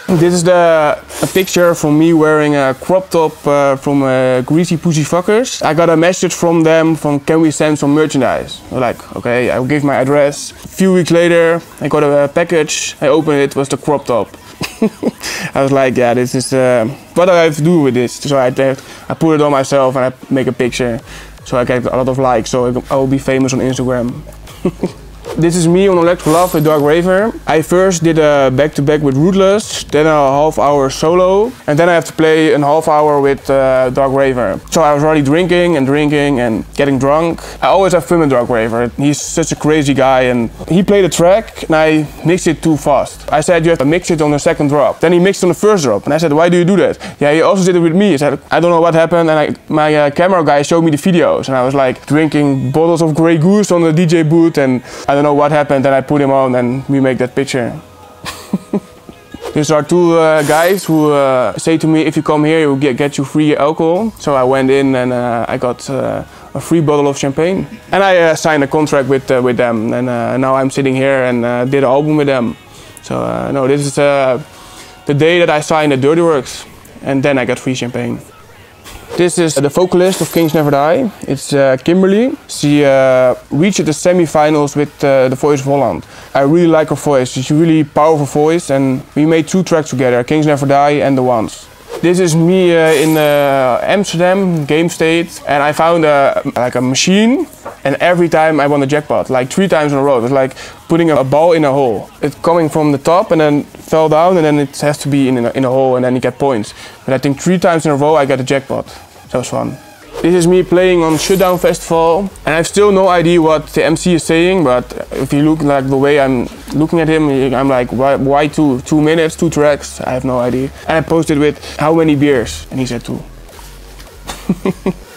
This is a picture from me wearing a crop top from Greasy Pussy Fuckers. I got a message from them from can we send some merchandise? I'm like, okay, I gave my address. A few weeks later, I got a package. I opened it, was the crop top. I was like, yeah, this is what do I have to do with this? So I put it on myself and I make a picture. So I get a lot of likes, so I will be famous on Instagram. This is me on Electro Love with Dark Raver. I first did a back-to-back with Rootless, then a half-hour solo, and then I have to play a half-hour with Dark Raver. So I was already drinking and getting drunk. I always have fun with Dark Raver. He's such a crazy guy, and he played a track and I mixed it too fast. I said you have to mix it on the second drop. Then he mixed on the first drop, and I said, why do you do that? Yeah, he also did it with me. He said, I don't know what happened, and my camera guy showed me the videos, and I was like drinking bottles of Grey Goose on the DJ booth, and I don't know what happened, and I put him on and we make that picture. These are two guys who say to me, if you come here, we'll get you free alcohol. So I went in and I got a free bottle of champagne. And I signed a contract with them, and now I'm sitting here and did an album with them. So no, this is the day that I signed at Dirty Workz, and then I got free champagne. This is the vocalist of Kings Never Die. It's Kimberly. She reached the semi-finals with The Voice of Holland. I really like her voice. She's a really powerful voice, and we made 2 tracks together, Kings Never Die and The Ones. This is me in Amsterdam, game state, and I found like a machine, and every time I won the jackpot, like 3 times in a row. It was like putting a ball in a hole. It's coming from the top and then fell down, and then it has to be in a hole, and then you get points. But I think 3 times in a row I got a jackpot. That was fun. This is me playing on Shutdown Festival, and I have still no idea what the MC is saying, but if you look like the way I'm looking at him, I'm like, why 2 minutes, 2 tracks? I have no idea. And I posted with how many beers, and he said 2.